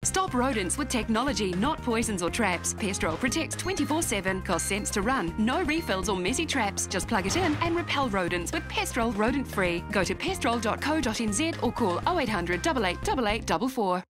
Stop rodents with technology, not poisons or traps. Pestrol protects 24/7, costs cents to run. No refills or messy traps. Just plug it in and repel rodents with Pestrol Rodent Free. Go to pestrol.co.nz or call 0800 88 88 44.